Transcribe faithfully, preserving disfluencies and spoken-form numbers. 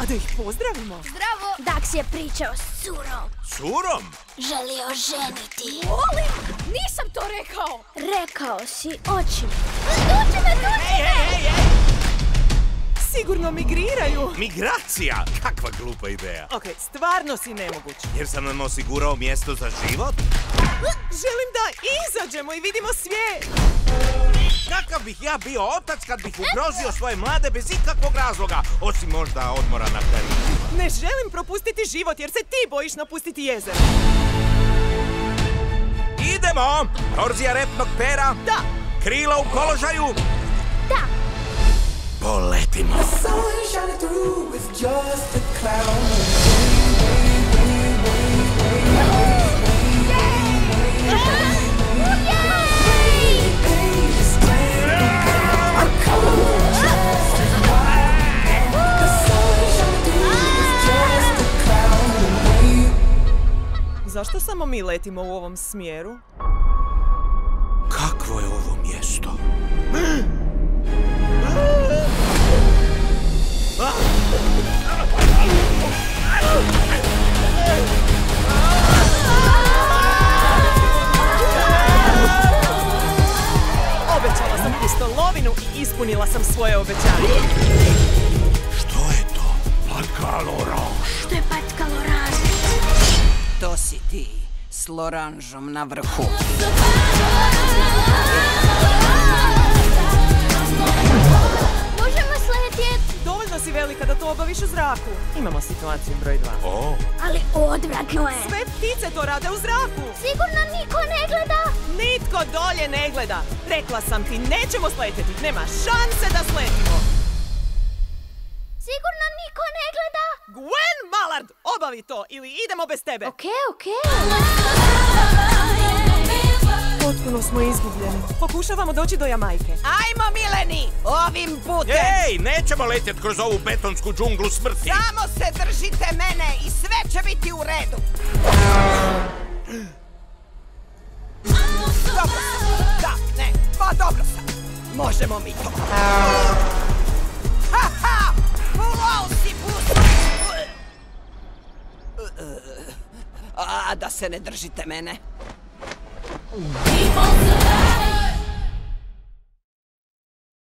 da ih pozdravimo. Zdravo! Dax je pričao s curom. Curom? Želio ženiti. Molim! Nisam to rekao! Rekao si očima. Tuči me, tuči me! Sigurno migriraju. Migracija? Kakva glupa ideja. Ok, stvarno si nemoguć. Jer sam nam osigurao mjesto za život? Želim da izađemo i vidimo svijet. Kakav bih ja bio otac kad bih ugrozio svoje mlade bez ikakvog razloga, osim možda odmora na Karibi? Ne želim propustiti život jer se ti bojiš napustiti jezero. Idemo! Torzija repnog pera? Da! Krila u položaju? Da! Poletimo! Zašto samo mi letimo u ovom smjeru? Kakvo je ovo mjesto? Obećala sam pustolovinu i ispunila sam svoje obećanje. Što je to? Patkalo oranž. Što je patkalo oranž? To si ti, s loranžom na vrhu. Možemo sletjet? Dovoljno si velika da to obaviš u zraku. Imamo situaciju broj dva. O. Ali odvratno je. Sve ptice to rade u zraku. Sigurno niko ne gleda? Nitko dolje ne gleda. Rekla sam ti, nećemo sletjeti. Nema šanse da sletimo. Sigurno niko ne gleda? Gwen Mallard, obavi to ili idemo bez tebe. Okej, okej. Potpuno smo izgubljeni. Pokušavamo doći do Jamajke. Ajmo, Mileni, ovim putem! Ej, nećemo letjet kroz ovu betonsku džunglu smrti. Samo se držite mene i sve će biti u redu. Dobro sam. Da, ne, pa dobro sam. Možemo mi to. Ha, ha! Fulao si pusu! A da se ne držite mene. People survive.